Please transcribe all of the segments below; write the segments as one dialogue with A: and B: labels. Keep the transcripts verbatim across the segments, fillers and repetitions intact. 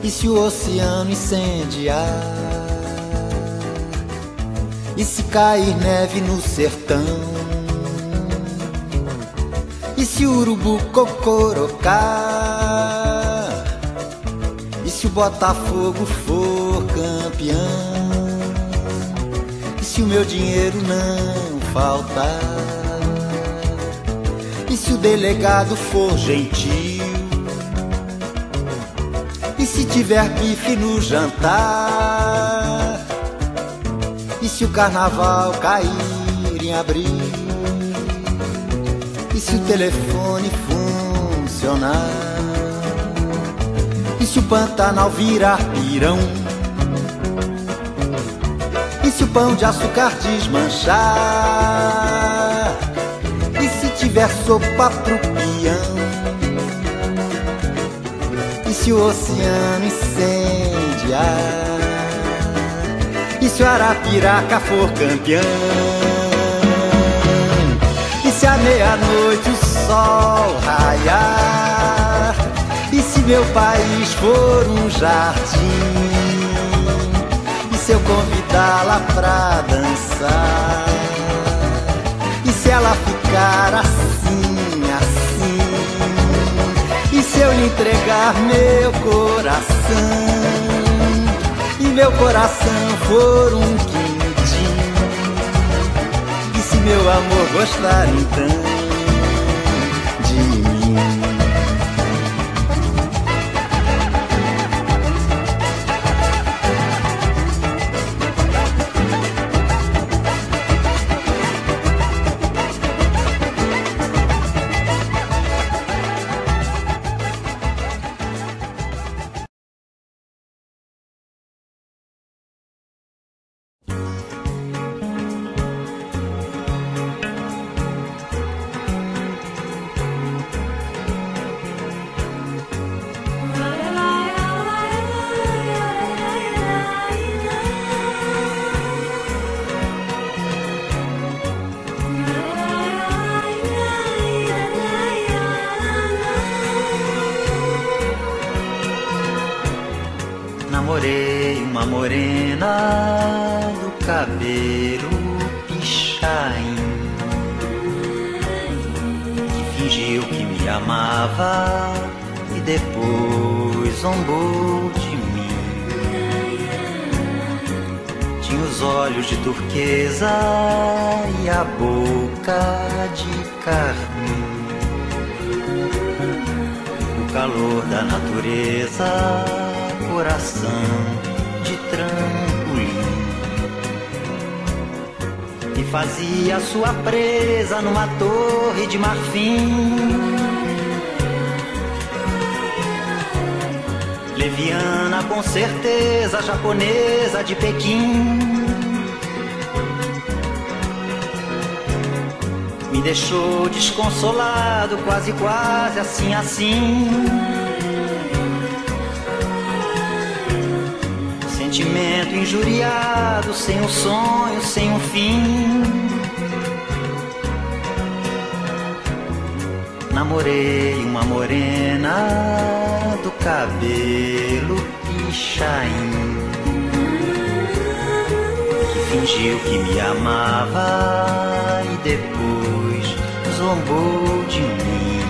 A: E se o oceano incendiar? E se cair neve no sertão? E se o urubu cocorocar? E se o Botafogo for campeão? E se o meu dinheiro não faltar? E se o delegado for gentil? E se tiver bife no jantar? E se o carnaval cair em abril? E se o telefone funcionar? E se o Pantanal virar pirão? E se o pão de açúcar desmanchar? E se tiver sopa pro peão? E se o oceano incendiar? E se o Arapiraca for campeão? E se à meia-noite o sol raiar? E se meu país for um jardim? E se eu convidá-la pra dançar? E se ela ficar assim, assim? E se eu lhe entregar meu coração? E meu coração for um quindim? E se meu amor gostar então de mim?
B: Namorei uma morena do cabelo pichain, que fingiu que me amava e depois zombou de mim. Tinha os olhos de turquesa e a boca de carmim. O calor da natureza, coração de trampolim, e fazia sua presa numa torre de marfim. Leviana com certeza, japonesa de Pequim, me deixou desconsolado, quase quase assim assim. Sentimento injuriado, sem um sonho, sem um fim. Namorei uma morena do cabelo pichain, que fingiu que me amava e depois zombou de mim.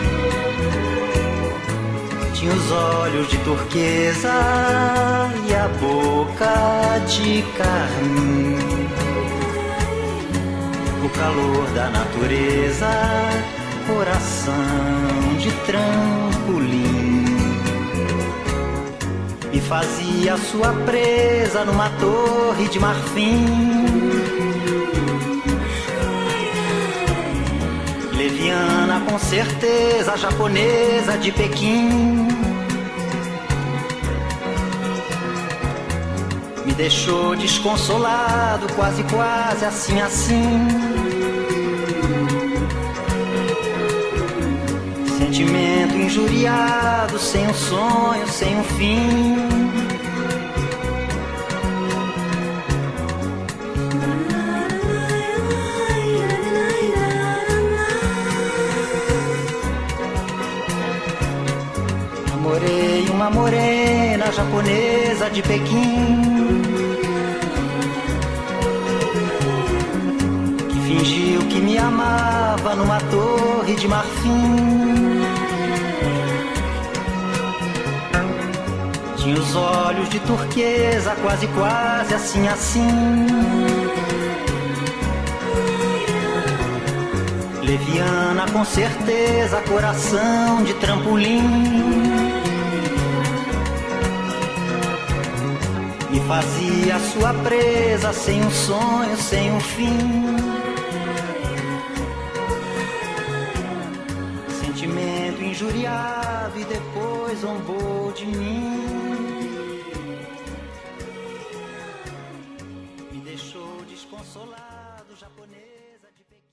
B: Tinha os olhos de turquesa e a boca de carmim. O calor da natureza, coração de trampolim, e fazia sua presa numa torre de marfim. Leviana com certeza, japonesa de Pequim, me deixou desconsolado, quase quase assim assim. Sentimento injuriado, sem um sonho, sem um fim. Namorei uma morena japonesa de Pequim, que fingiu que me amava numa torre de marfim. Tinha os olhos de turquesa, quase, quase assim, assim. Leviana, com certeza, coração de trampolim. Me fazia sua presa, sem um sonho, sem um fim. Sentimento injuriado e depois zombou de mim. Me deixou desconsolado, japonesa de Pequim.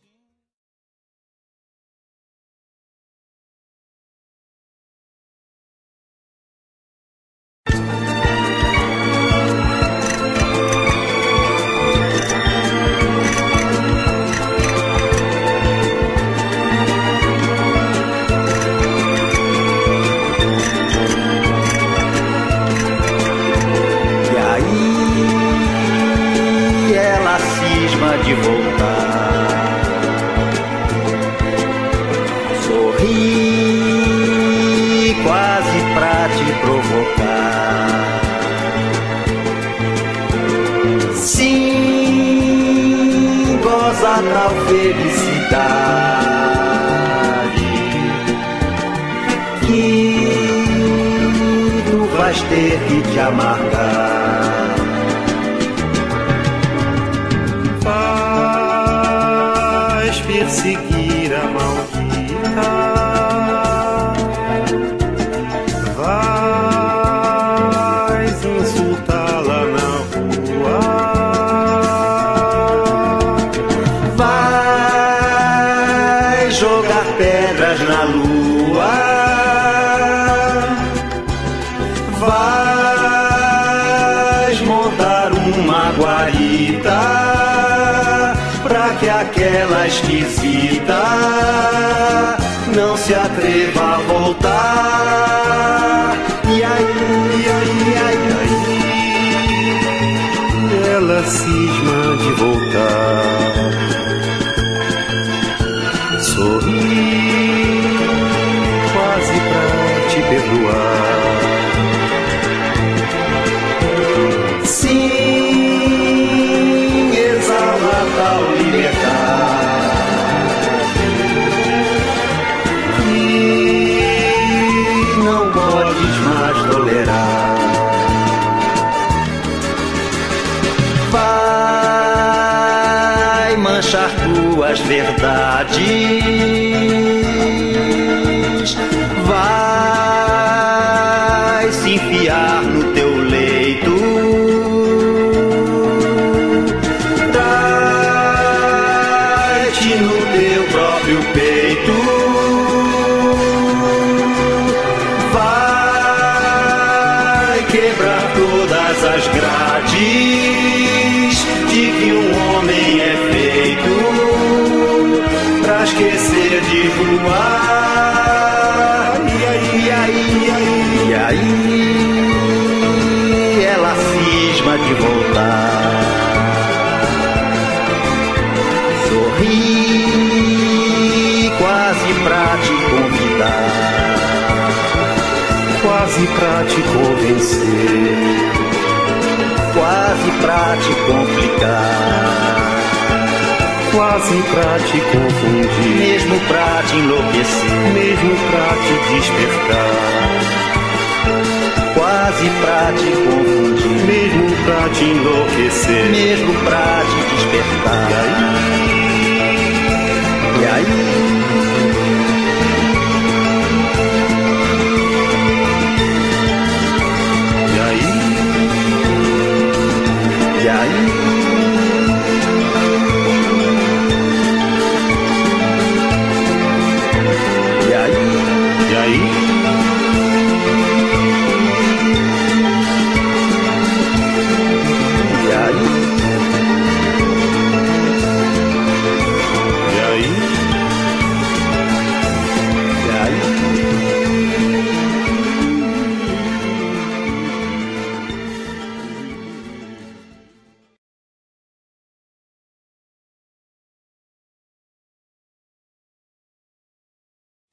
B: De voltar, sorri quase pra te provocar. Sim, goza tal felicidade que tu vais ter que te amargar.
C: Perseguir a maldita, vais insultá-la na rua,
B: vais jogar pedras na lua, vais montar uma guarita pra que aquela esquisita não se atreva a voltar. E aí, e aí, e aí, e
C: aí, ela cisma de voltar. Sorri quase pra te perdoar.
B: Sim, exala tal liberdade e não podes mais tolerar. Vai manchar tuas verdades, vai se enfiar no teu leito, no teu próprio peito, vai quebrar todas as grades de que um homem é feito pra esquecer de voar. E aí, e aí, e aí, e aí, ela cisma de voltar. Sorri quase pra te convidar,
C: quase pra te convencer,
B: quase pra te complicar,
C: quase pra te confundir,
B: mesmo pra te enlouquecer,
C: mesmo pra te despertar,
B: quase pra te confundir,
C: mesmo pra te enlouquecer,
B: mesmo pra te despertar.
C: E aí,
B: e aí,
C: e aí,
B: e aí, e aí,
C: e aí,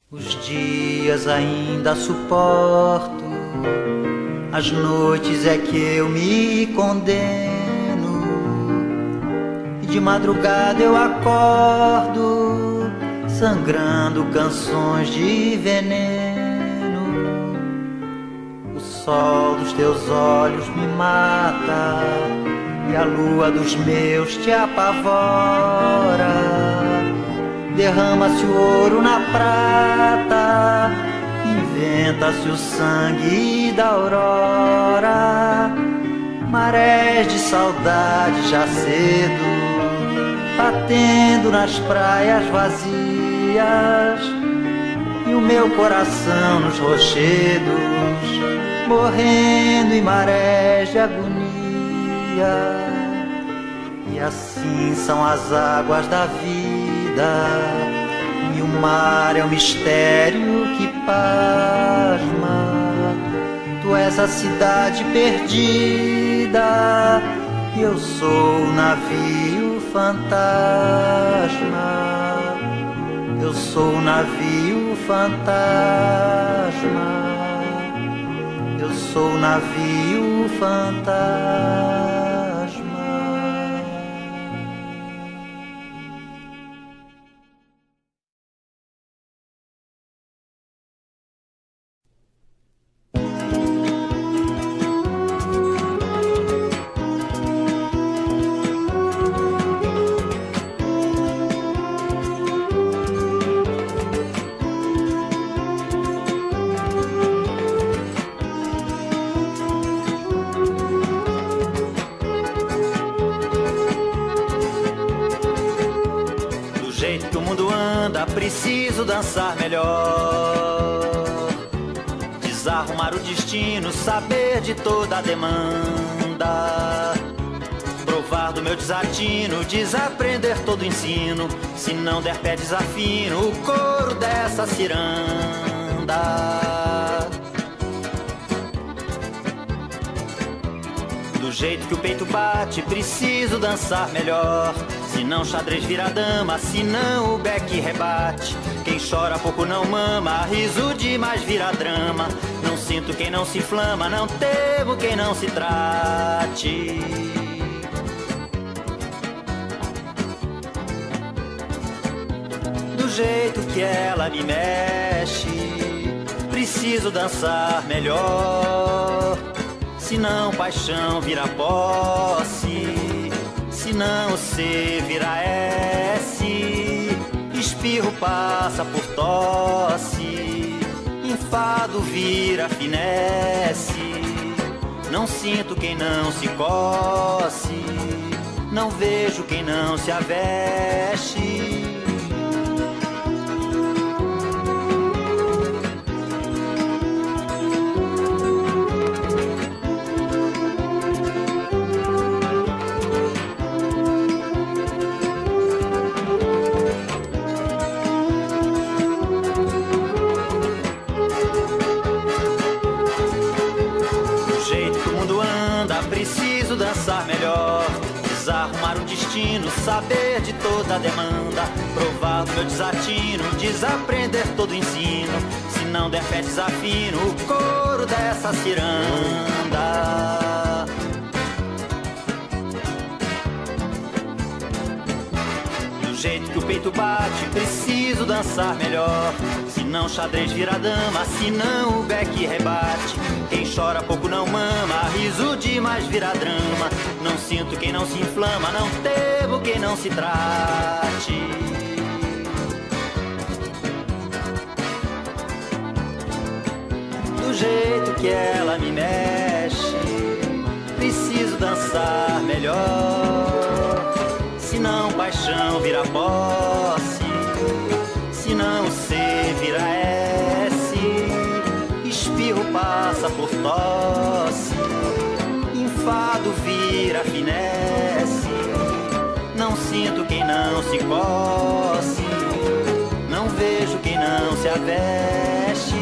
B: Os dias ainda suporto, as noites é que eu me condeno, e de madrugada eu acordo, sangrando canções de veneno. O sol dos teus olhos me mata, e a lua dos meus te apavora. Derrama-se o ouro na prata, inventa-se o sangue da aurora. Marés de saudade já cedo, batendo nas praias vazias, e o meu coração nos rochedos, morrendo em marés de agonia. E assim são as águas da vida, e o mar é um mistério que pasma. Tu és a cidade perdida, e eu sou o navio fantasma. Eu sou o navio fantasma. Eu sou o navio fantasma. Preciso dançar melhor, desarrumar o destino, saber de toda a demanda, provar do meu desatino, desaprender todo o ensino. Se não der pé desafino o coro dessa ciranda. Do jeito que o peito bate, preciso dançar melhor. Se não xadrez vira dama, se não o beck rebate. Quem chora pouco não mama, riso demais vira drama. Não sinto quem não se inflama, não temo quem não se trate. Do jeito que ela me mexe, preciso dançar melhor. Se não paixão vira posse, se não o C vira S, espirro passa por tosse, enfado vira finesse. Não sinto quem não se coce, não vejo quem não se aveste. Dançar melhor, desarrumar o destino, saber de toda a demanda, provar do meu desatino, desaprender todo o ensino. Se não der pé desafino o coro dessa ciranda. Do jeito que o peito bate, preciso dançar melhor. Se não xadrez vira dama, se não o beck rebate. Quem chora pouco não mama, riso demais vira drama. Não sinto quem não se inflama, não temo quem não se trate. Do jeito que ela me mexe, preciso dançar melhor. Se não paixão vira posse, se não C vira S, espirro passa por tosse, enfado vira finesse. Não sinto quem não se coce, não vejo quem não se aveste.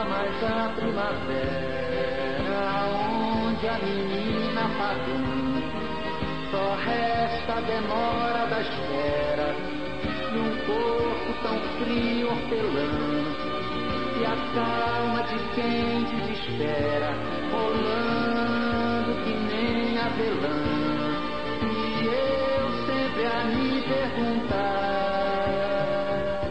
D: mais a primavera, onde a menina pagou. Só resta a demora da espera e um corpo tão frio hortelã, e a calma de quem desespera, rolando que nem avelã. E eu sempre a me perguntar,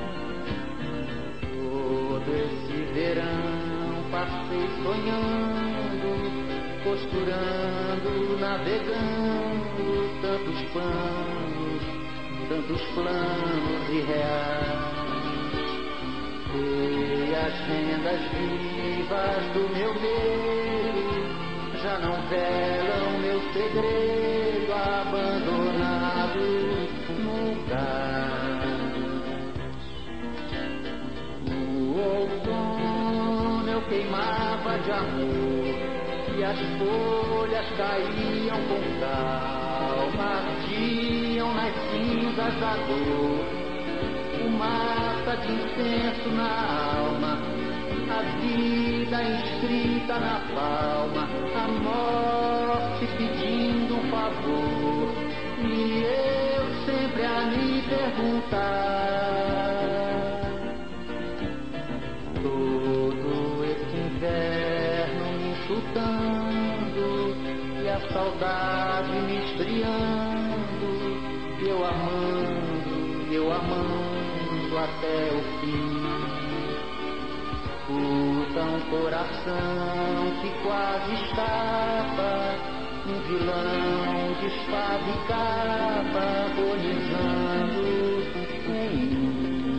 D: todo esse verão passei sonhando, costurando, navegando, tantos planos, tantos planos irreais. E as rendas vivas do meu medo já não velam meu segredo, abandonado no lugar. No outono eu queimava de amor e as folhas caíam com calma, ardiam nas cinzas da dor. Mata de incenso na alma, a vida inscrita na palma, a morte pedindo um favor, e eu sempre a me perguntar. Todo esse inverno me insultando e a saudade me esfriando, e eu amando, eu amando até o fim. Escuta um coração que quase escapa, um vilão de espada e capa, agonizando em mim.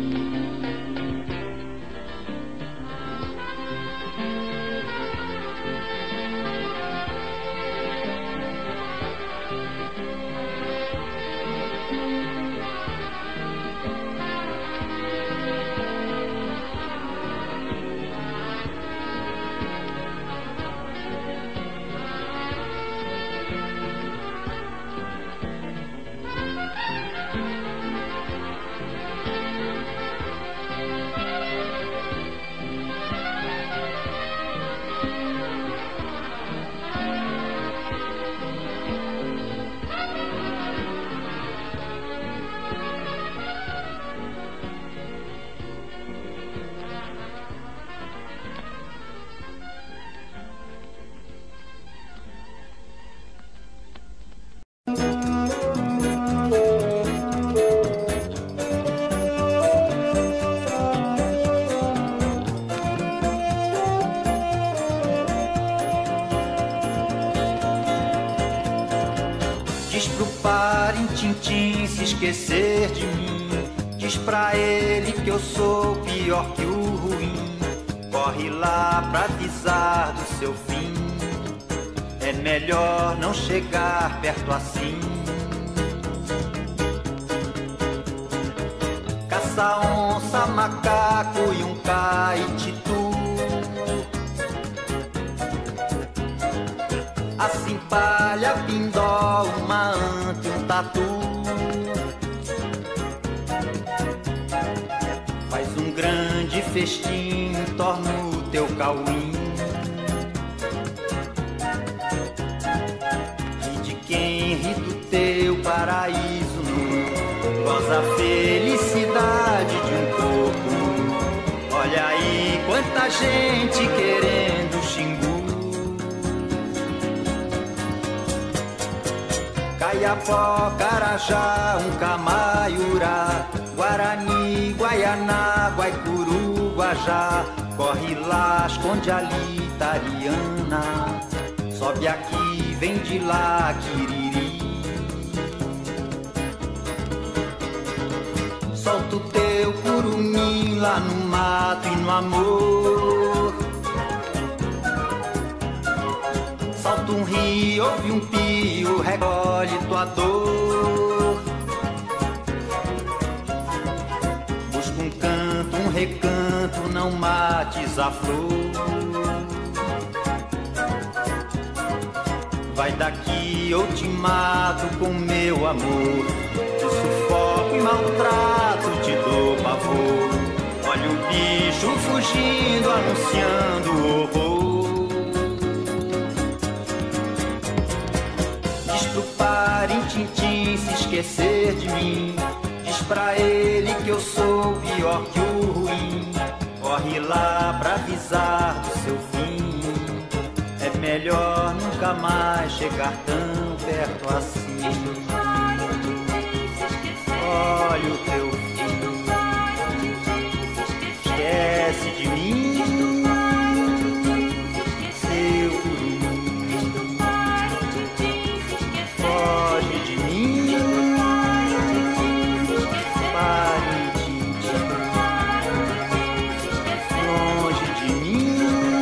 B: Se esquecer de mim, diz pra ele que eu sou pior que o ruim. Corre lá pra avisar do seu fim, é melhor não chegar perto assim. Caça onça, macaco e um caititu, assim palha, pindó, uma anta e um tatu. Faz um grande festim, torna o teu cauim, e de quem ri do teu paraíso nu, goza a felicidade de um pouco. Olha aí quanta gente querendo xingu. Caiapó, Carajá, um camaiurá, Guarani, Guaianá, Guaicuru, Guajá. Corre lá, esconde ali, Tariana, sobe aqui, vem de lá, Quiriri. Solta o teu curumim lá no mato e no amor. Solta um rio, ouve um pio, recolhe tua dor. Busca um canto, um recanto, não mates a flor. Vai daqui, eu te mato com meu amor. Te sufoco e maltrato, te dou pavor. Olha o bicho fugindo, anunciando horror. Diz pro Parim-Tim-Tim se esquecer de mim. Diz pra ele que eu sou pior que o ruim. Corre lá pra avisar do seu fim. É melhor nunca mais chegar tão perto assim. Olha o teu fim. Esquece de mim, seu guru. Foge de mim, Parim-Tim-Tim. Longe de mim,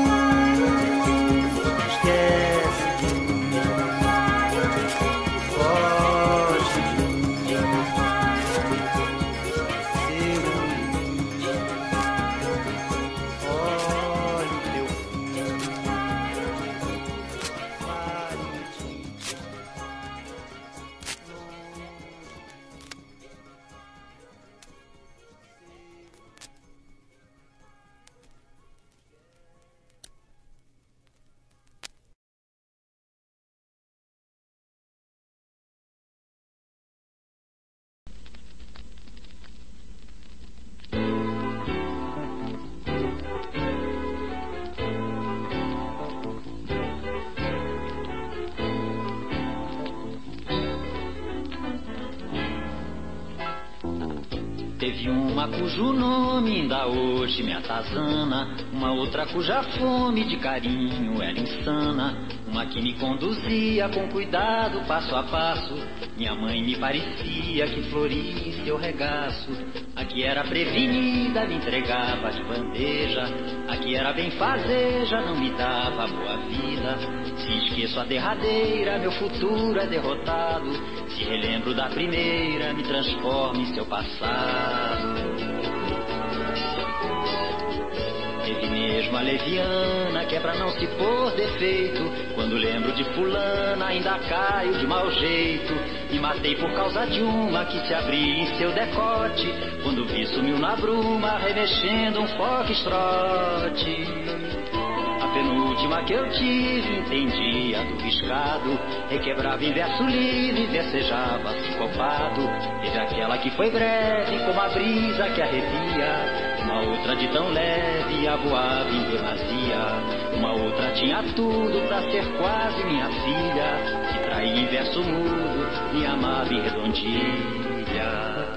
B: esquece de mim. Foge de mim, seu guru. Olha o teu fim, Parim-Tim-Tim. Teve uma cujo nome ainda hoje me atazana, uma outra cuja fome de carinho era insana, uma que me conduzia com cuidado passo a passo. Minha mãe me parecia que floria em seu regaço. A que era prevenida me entregava de bandeja, a que era benfazeja não me dava boa vida. Se esqueço a derradeira, meu futuro é derrotado. Se relembro da primeira, me transformo em seu passado. Teve mesmo a leviana, que é pra não se pôr defeito. Quando lembro de fulana, ainda caio de mau jeito. Me matei por causa de uma que se abria em seu decote. Quando vi sumiu na bruma, remexendo um foxtrote. A penúltima que eu tive, entendia do riscado. Requebrava em verso livre, versejava sincopado. Teve aquela que foi breve, como a brisa que arrepia. Uma outra de tão leve, a voava em demasia. Uma outra tinha tudo pra ser quase minha filha. Que traía em verso mudo, me amava em redondilha.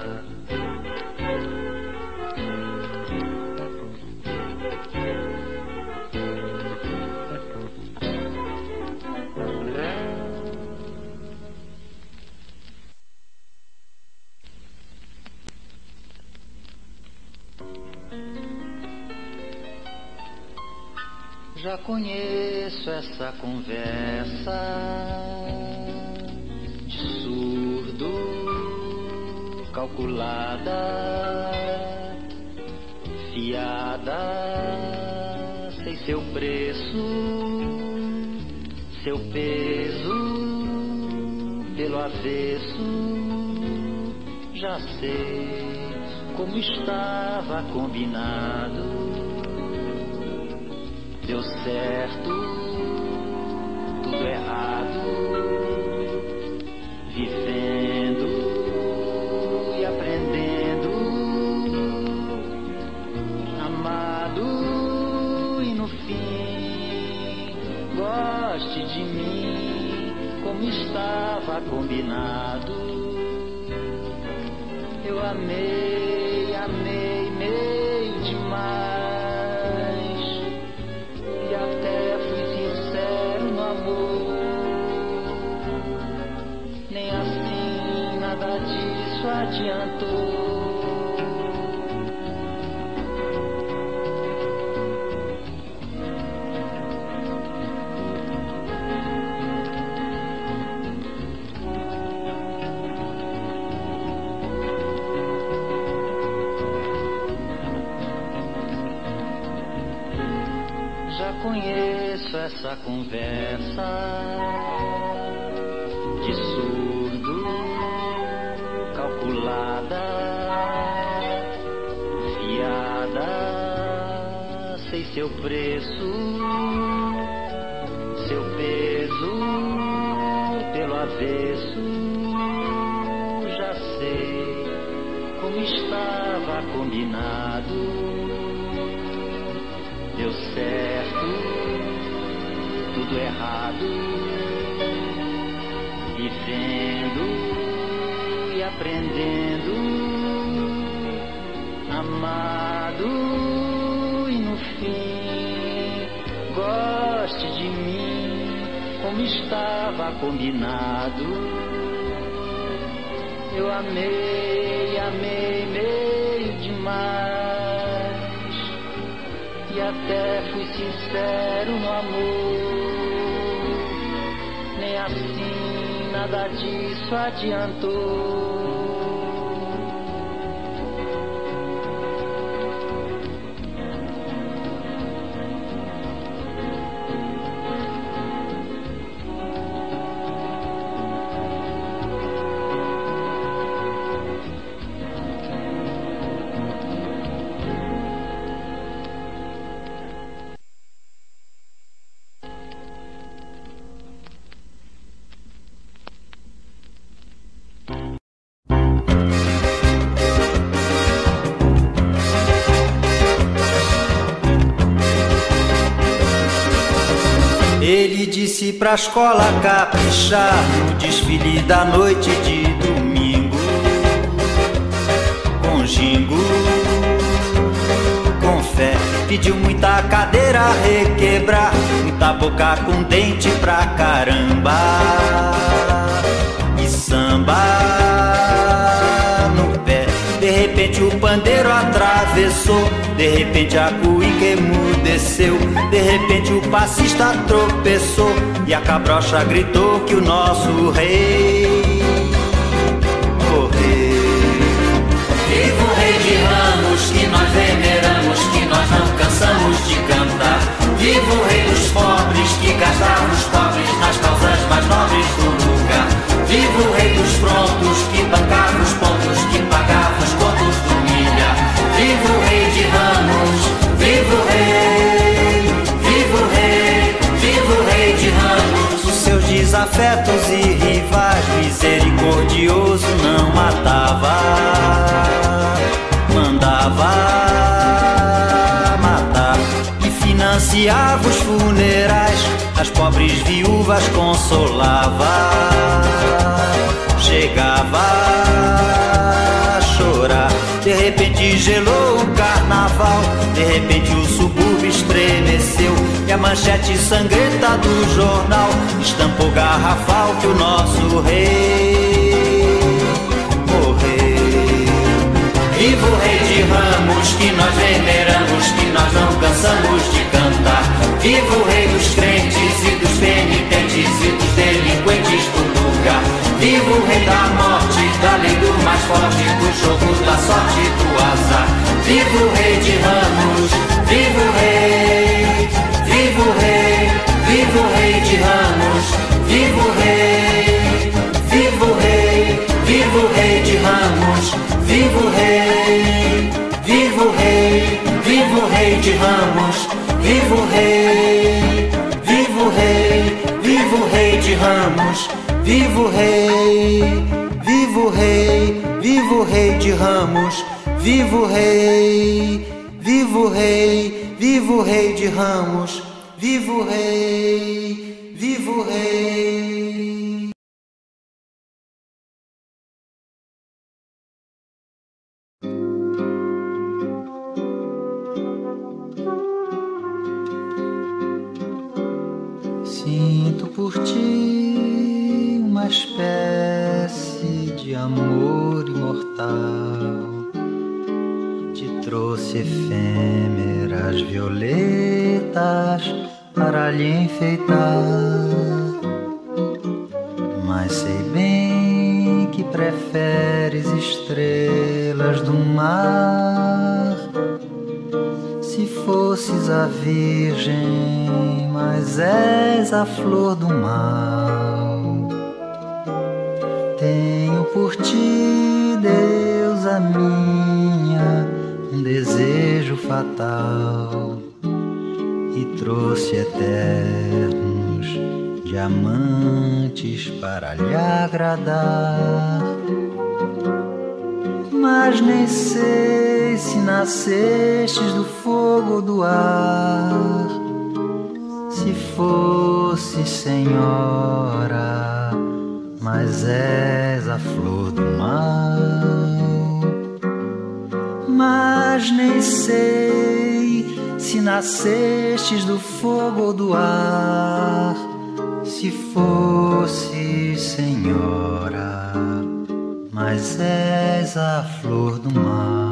B: Já conheço essa conversa de surdo, calculada, fiada, sei seu preço, seu peso, pelo avesso. Já sei como estava combinado. Deu certo, tudo errado, vivendo e aprendendo, amado e no fim, goste de mim como estava combinado. Eu amei, amei, amei demais. Nem assim nada disso adiantou. Já conheço essa conversa de surdo, calculada, fiada,
D: seu preço, seu peso pelo avesso. Já sei como estava combinado. Deu certo, tudo errado, vivendo e aprendendo, amado, e no fim goste de mim como estava combinado. Eu amei, amei meio demais e até fui sincero no amor. Nem assim nada disso adiantou.
B: Ele disse pra escola caprichar no desfile da noite de domingo, com gingo, com fé. Pediu muita cadeira a requebrar, muita boca com dente pra caramba, e samba no pé. De repente o pandeiro atravessou, de repente a cuíca emudeceu, de repente o passista tropeçou e a cabrocha gritou que o nosso rei morreu. Viva o rei de ramos que nós veneramos, que nós não cansamos de cantar. Viva o rei dos pobres que gastava os pobres nas causas mais nobres do lugar. Viva o rei dos prontos que bancava os pontos, que pagava os contos do milhar. Viva o rei de ramos, viva o rei, viva o rei, viva o rei de ramos. Os seus desafetos e rivais, misericordioso não matava, mandava matar e financiava os funerais, as pobres viúvas consolava, chegava a chorar. De repente gelou o carnaval, de repente o subúrbio estremeceu e a manchete sangrenta do jornal estampou garrafal que o nosso rei morreu. Viva o rei de ramos que nós veneramos, que nós não cansamos de cantar. Viva o rei dos crentes e dos penitentes e dos delinquentes do lugar. Viva o rei da morte, da lei do mais forte, do jogo da sorte e do azar. Viva o rei de ramos, viva o rei, viva o rei, viva o rei de ramos, viva o rei, viva o rei, viva o rei de ramos, viva o rei, viva o rei, viva o rei de ramos, viva o rei, viva o rei, viva o rei de ramos. Viva o rei, viva o rei, viva o rei de ramos. Viva o rei, viva o rei, viva o rei de ramos. Viva o rei, viva o rei.
A: Sinto por ti uma espécie de amor imortal. Te trouxe efêmeras violetas para lhe enfeitar, mas sei bem que preferes estrelas do mar. Se fosses a virgem, mas és a flor do mal. Tenho por ti, deusa minha, um desejo fatal. e trouxe eternos diamantes para lhe agradar. Mas nem sei se nascestes do fogo ou do ar. Se fosse senhora, mas és a flor do mal. Mas nem sei se nascestes do fogo ou do ar. Se fosse senhora, mas és a flor do mal.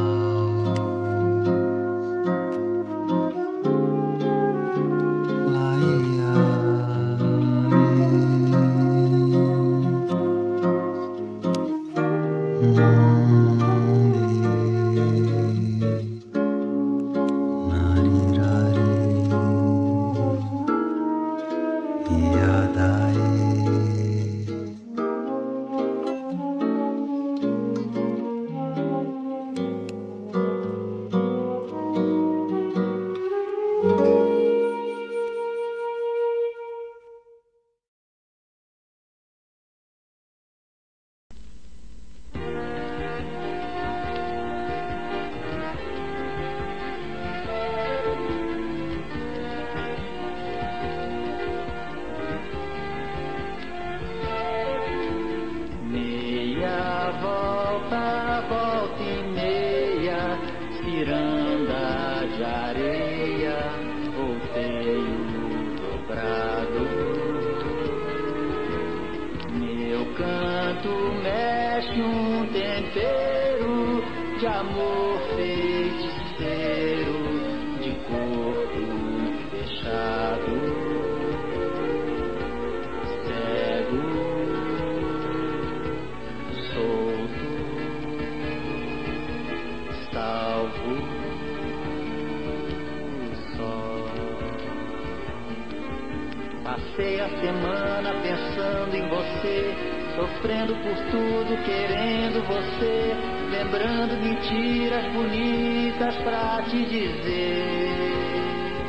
D: Passei a semana pensando em você, sofrendo por tudo, querendo você, lembrando mentiras bonitas pra te dizer.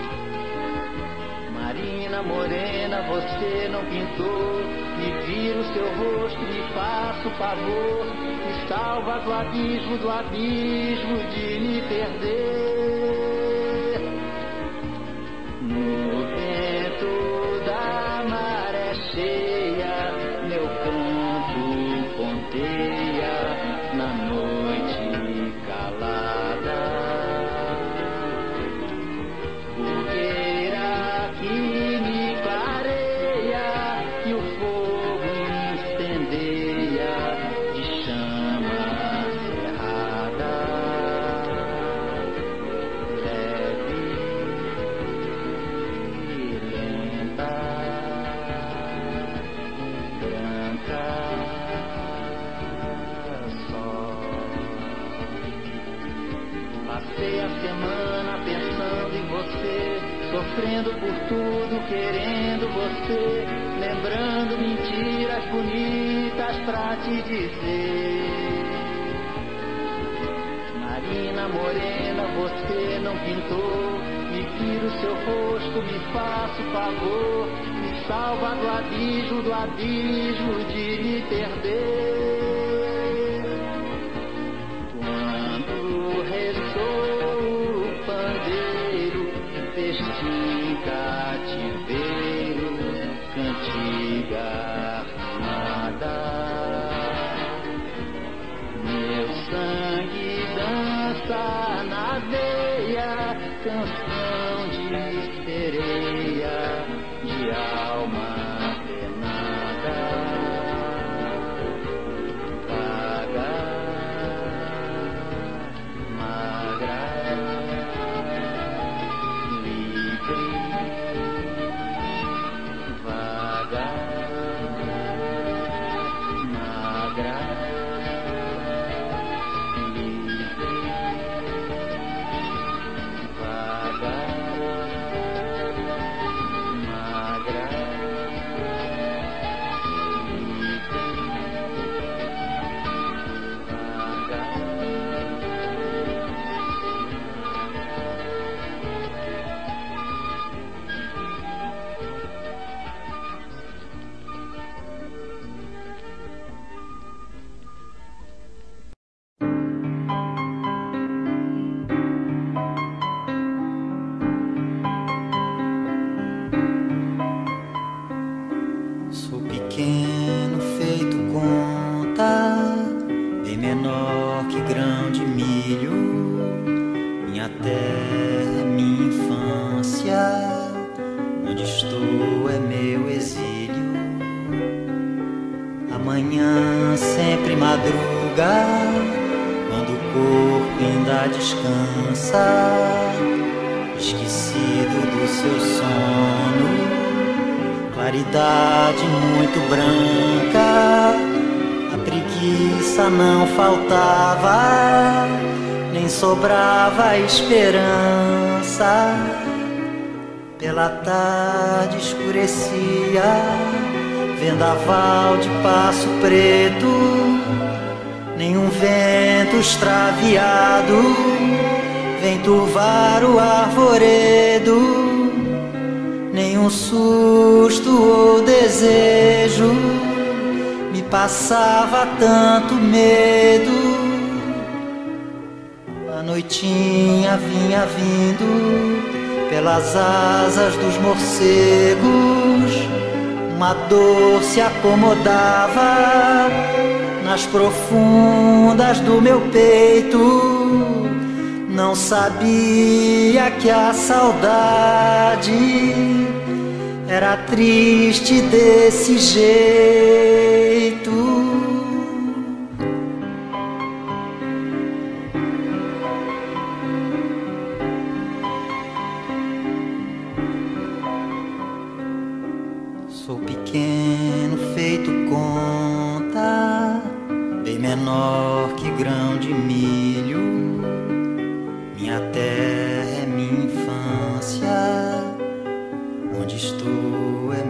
D: Marina morena, você não pintou, me vira o seu rosto, me faça o favor, me salva do abismo, do abismo de me perder. No vento da maré cheia, meu canto ponteia na noite calada. Fogueira que me clareia e o fogo incendeia de chama cerrada. Leve e lenta, branca só. Passei a semana pensando em você, sofrendo por tudo, querendo você, lembrando mentiras bonitas pra te dizer. Marina morena, você não pintou, me vira o seu rosto, me faça o favor, me salva do abismo, do abismo de me perder. Quando ressoa o pandeiro, festim cativeiro, cantiga armada, meu sangue dança na veia, canção de sereia, de alma penada. Vaga, magra, livre, vaga, magra, livre, vaga,
B: onde estou é meu exílio. Amanhã sempre madruga, quando o corpo ainda descansa, esquecido do seu sono. Claridade muito branca, a preguiça não faltava, nem sobrava esperança. Pela tarde escurecia, vendaval de Passo Preto, nenhum vento extraviado vem turvar o arvoredo, nenhum susto ou desejo me passava tanto medo. A noitinha vinha vindo pelas asas dos morcegos, uma dor se acomodava nas profundas do meu peito. Não sabia que a saudade era triste desse jeito. Sou pequeno feito conta, bem menor que grão de milho. Minha terra é minha infância, onde estou é